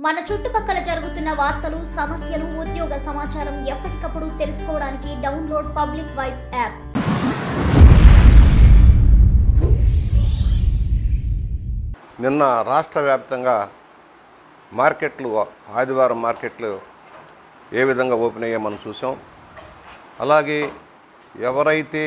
మన చుట్టుపక్కల జరుగుతున్న వార్తలు, సమస్యలు, ఉద్యోగ సమాచారం ఎప్పటికప్పుడు తెలుసుకోవడానికి డౌన్లోడ్ పబ్లిక్ వైబ్ యాప్. నిన్న రాష్ట్ర వ్యాప్తంగా మార్కెట్లు, ఆదివారం మార్కెట్లు ఏ విధంగా ఓపెన్ అయ్యాయో మనం చూసాం. అలాగే ఎవరైతే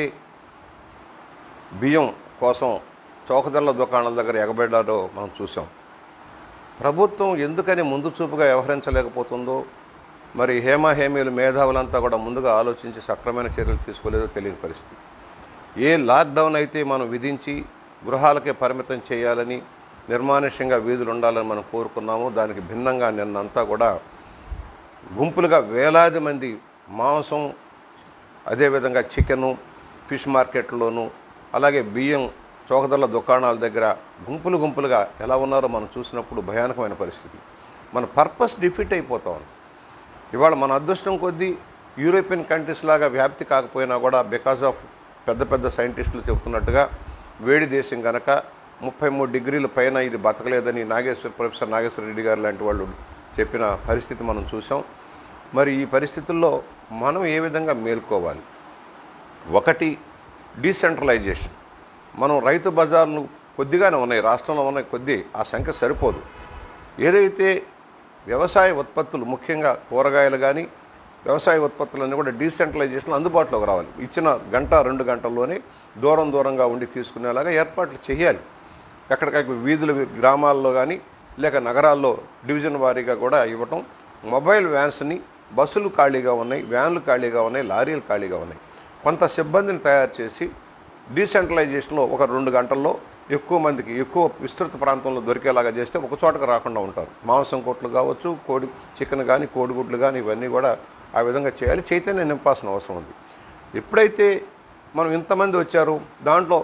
బియ్యం కోసం చౌకధరల దుకాణాల దగ్గర ఎగబడ్డారో మనం చూసాం. ప్రభుత్వం ఎందుకని ముందు చూపుగా వ్యవహరించలేకపోతుందో, మరి హేమీలు మేధావులంతా కూడా ముందుగా ఆలోచించి సక్రమైన చర్యలు తీసుకోలేదో తెలియని పరిస్థితి. ఏ లాక్డౌన్ అయితే మనం విధించి గృహాలకే పరిమితం చేయాలని, నిర్మానుష్యంగా వీధులు ఉండాలని మనం కోరుకున్నాము, దానికి భిన్నంగా నిన్నంతా కూడా గుంపులుగా వేలాది మంది మాంసం, అదేవిధంగా చికెను, ఫిష్ మార్కెట్లోనూ, అలాగే బియ్యం చౌకధరల దుకాణాల దగ్గర గుంపులుగా ఎలా ఉన్నారో మనం చూసినప్పుడు భయానకమైన పరిస్థితి. మన పర్పస్ డిఫీట్ అయిపోతా ఉంది. ఇవాళ మన అదృష్టం కొద్దీ యూరోపియన్ కంట్రీస్ లాగా వ్యాప్తి కాకపోయినా కూడా బికాజ్ ఆఫ్ పెద్ద సైంటిస్టులు చెబుతున్నట్టుగా వేడి దేశం కనుక 33 డిగ్రీల పైన ఇది బతకలేదని ప్రొఫెసర్ నాగేశ్వర రెడ్డి గారు లాంటి వాళ్ళు చెప్పిన పరిస్థితి మనం చూసాం. మరి ఈ పరిస్థితుల్లో మనం ఏ విధంగా మేల్కోవాలి? ఒకటి, డీసెంట్రలైజేషన్. మనం రైతు బజార్లు కొద్దిగానే ఉన్నాయి, రాష్ట్రంలో ఉన్నాయి కొద్ది, ఆ సంఖ్య సరిపోదు. ఏదైతే వ్యవసాయ ఉత్పత్తులు, ముఖ్యంగా కూరగాయలు కానీ వ్యవసాయ ఉత్పత్తులన్నీ కూడా డీసెంట్రలైజేషన్ అందుబాటులోకి రావాలి. ఇచ్చిన గంట 2 గంటల్లోనే దూరంగా ఉండి తీసుకునేలాగా ఏర్పాట్లు చేయాలి. ఎక్కడికక్కడ వీధుల గ్రామాల్లో కానీ లేక నగరాల్లో డివిజన్ వారీగా కూడా ఇవ్వటం. మొబైల్ వ్యాన్స్ని, బస్సులు ఖాళీగా ఉన్నాయి, వ్యాన్లు ఖాళీగా ఉన్నాయి, లారీలు ఖాళీగా ఉన్నాయి. కొంత సిబ్బందిని తయారు చేసి డీసెంట్రలైజేషన్లో ఒక 2 గంటల్లో ఎక్కువ మందికి ఎక్కువ విస్తృత ప్రాంతంలో దొరికేలాగా చేస్తే ఒక చోటకు రాకుండా ఉంటారు. మాంసం కొట్లు కావచ్చు, చికెన్ కానీ కోడిగుడ్లు కానీ ఇవన్నీ కూడా ఆ విధంగా చేయాలి. చైతన్యం నింపాల్సిన అవసరం ఉంది. ఎప్పుడైతే మనం ఇంతమంది వచ్చారో దాంట్లో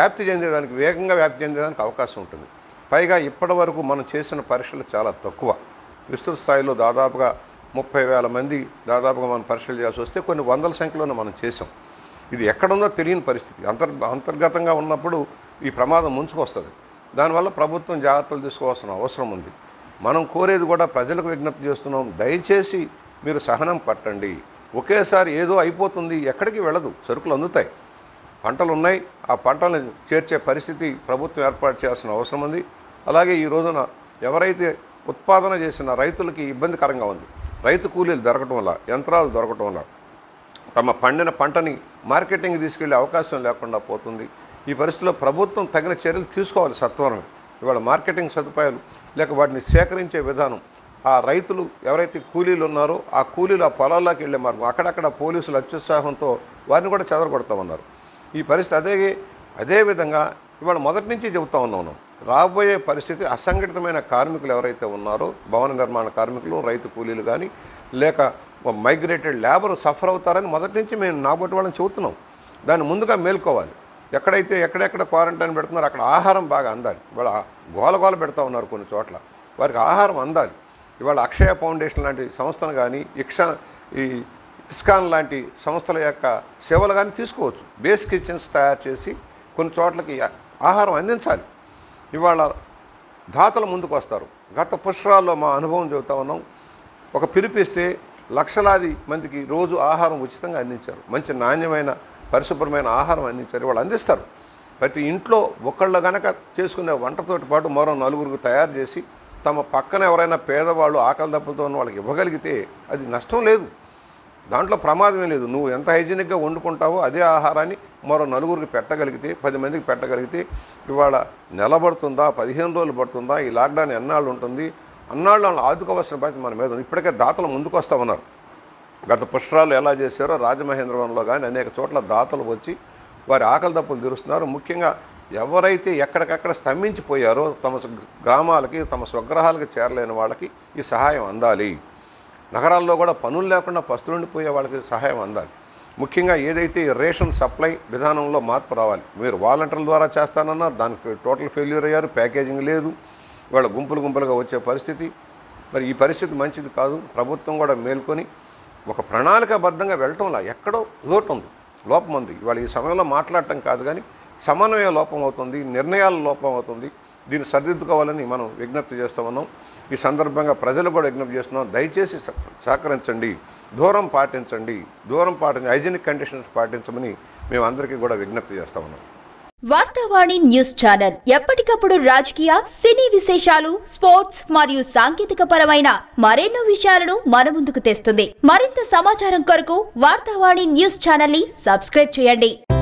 వేగంగా వ్యాప్తి చెందేదానికి అవకాశం ఉంటుంది. పైగా ఇప్పటి వరకు మనం చేసిన పరీక్షలు చాలా తక్కువ. విస్తృత స్థాయిలో దాదాపుగా 30,000 మంది దాదాపుగా మనం పరీక్షలు చేయాల్సి వస్తే కొన్ని వందల సంఖ్యలోనే మనం చేసాం. ఇది ఎక్కడుందో తెలియని పరిస్థితి. అంతర్గతంగా ఉన్నప్పుడు ఈ ప్రమాదం ముంచుకొస్తుంది. దానివల్ల ప్రభుత్వం జాగ్రత్తలు తీసుకోవాల్సిన అవసరం ఉంది. మనం కోరేది కూడా ప్రజలకు విజ్ఞప్తి చేస్తున్నాం, దయచేసి మీరు సహనం పట్టండి. ఒకేసారి ఏదో అయిపోతుంది, ఎక్కడికి వెళ్ళదు, సరుకులు అందుతాయి, పంటలు ఉన్నాయి, ఆ పంటలను చేర్చే పరిస్థితి ప్రభుత్వం ఏర్పాటు చేయాల్సిన అవసరం ఉంది. అలాగే ఈ రోజున ఎవరైతే ఉత్పాదన చేసిన రైతులకి ఇబ్బందికరంగా ఉంది. రైతు కూలీలు దొరకటం వల్ల, యంత్రాలు దొరకటం వల్ల తమ పండిన పంటని మార్కెటింగ్ తీసుకెళ్లే అవకాశం లేకుండా పోతుంది. ఈ పరిస్థితిలో ప్రభుత్వం తగిన చర్యలు తీసుకోవాలి సత్వరం. ఇవాళ మార్కెటింగ్ సదుపాయాలు లేక వాటిని సేకరించే విధానం, ఆ రైతులు ఎవరైతే కూలీలు ఉన్నారో ఆ కూలీలు ఆ పొలాల్లోకి వెళ్ళే మార్గం, అక్కడక్కడ పోలీసులు అత్యుత్సాహంతో వారిని కూడా చెదరగొడతామన్నారు. ఈ పరిస్థితి అదేవిధంగా ఇవాళ మొదటి నుంచి చెబుతా ఉన్నాను, రాబోయే పరిస్థితి అసంఘటితమైన కార్మికులు ఎవరైతే ఉన్నారో, భవన నిర్మాణ కార్మికులు, రైతు కూలీలు కానీ లేక మైగ్రేటెడ్ లేబర్ సఫర్ అవుతారని మొదటి నుంచి మేము నాబోటి వాళ్ళని చెబుతున్నాం. దాన్ని ముందుగా మేల్కోవాలి. ఎక్కడెక్కడ క్వారంటైన్ పెడుతున్నారు అక్కడ ఆహారం బాగా అందాలి. ఇవాళ గోల పెడతా ఉన్నారు కొన్ని చోట్ల, వారికి ఆహారం అందాలి. ఇవాళ అక్షయ ఫౌండేషన్ లాంటి సంస్థను కానీ ఇస్కాన్ లాంటి సంస్థల యొక్క సేవలు కానీ తీసుకోవచ్చు. బేస్ కిచెన్స్ తయారు చేసి కొన్ని చోట్లకి ఆహారం అందించాలి. ఇవాళ దాతలు ముందుకు వస్తారు. గత పుష్కరాల్లో మా అనుభవం చెబుతా ఉన్నాం. ఒక పిలిపిస్తే లక్షలాది మందికి రోజు ఆహారం ఉచితంగా అందించారు. మంచి నాణ్యమైన పరిశుభ్రమైన ఆహారం అందించారు. వాళ్ళు అందిస్తారు. ప్రతి ఇంట్లో ఒకళ్ళు గనక చేసుకునే వంటతోటి పాటు మరో 4గురికి తయారు చేసి తమ పక్కన ఎవరైనా పేదవాళ్ళు ఆకలి దెబ్బలతో ఉన్న వాళ్ళకి ఇవ్వగలిగితే అది నష్టం లేదు, దాంట్లో ప్రమాదమే లేదు. నువ్వు ఎంత హైజీనిక్గా వండుకుంటావో అదే ఆహారాన్ని మరో 4గురికి పెట్టగలిగితే, 10 మందికి పెట్టగలిగితే ఇవాళ నెల పడుతుందా, 15 రోజులు పడుతుందా, ఈ లాక్డౌన్ ఎన్నాళ్ళు ఉంటుంది, అన్నాళ్ళు వాళ్ళని ఆదుకోవాల్సిన బాధ్యత మన మీద ఉంది. ఇప్పటికే దాతలు ముందుకు వస్తామన్నారు. గత పుష్కరాలు ఎలా చేశారో రాజమహేంద్రవరంలో కానీ అనేక చోట్ల దాతలు వచ్చి వారి ఆకలి దప్పులు తీరుస్తున్నారు. ముఖ్యంగా ఎవరైతే ఎక్కడికక్కడ స్తంభించిపోయారో తమ గ్రామాలకి, తమ స్వగ్రహాలకి చేరలేని వాళ్ళకి ఈ సహాయం అందాలి. నగరాల్లో కూడా పనులు లేకుండా పస్తులుండిపోయే వాళ్ళకి సహాయం అందాలి. ముఖ్యంగా ఏదైతే రేషన్ సప్లై విధానంలో మార్పు రావాలి. మీరు వాలంటీర్ల ద్వారా చేస్తానన్నారు, దానికి టోటల్ ఫెయిల్యూర్ అయ్యారు, ప్యాకేజింగ్ లేదు, వాళ్ళ గుంపులుగా వచ్చే పరిస్థితి. మరి ఈ పరిస్థితి మంచిది కాదు. ప్రభుత్వం కూడా మేల్కొని ఒక ప్రణాళికాబద్ధంగా వెళ్ళటంలా ఎక్కడో లోపం ఉంది. ఇవాళ ఈ సమయంలో మాట్లాడటం కాదు కానీ సమన్వయ లోపం అవుతుంది, నిర్ణయాల లోపం అవుతుంది. దీన్ని సరిదిద్దుకోవాలని మనం విజ్ఞప్తి చేస్తూ ఉన్నాం. ఈ సందర్భంగా ప్రజలు కూడా విజ్ఞప్తి చేస్తున్నాం, దయచేసి సహకరించండి, దూరం పాటించండి, హైజీనిక్ కండిషన్స్ పాటించమని మేము అందరికీ కూడా విజ్ఞప్తి చేస్తూ ఉన్నాం. వార్తావాణి న్యూస్ ఛానల్ ఎప్పటికప్పుడు రాజకీయ, సినీ విశేషాలు, స్పోర్ట్స్ మరియు సాంకేతిక పరమైన మరెన్నో విషయాలను మన ముందుకు తెస్తుంది. మరింత సమాచారం కొరకు వార్తావాణి న్యూస్ ఛానల్ ని సబ్స్క్రైబ్ చేయండి.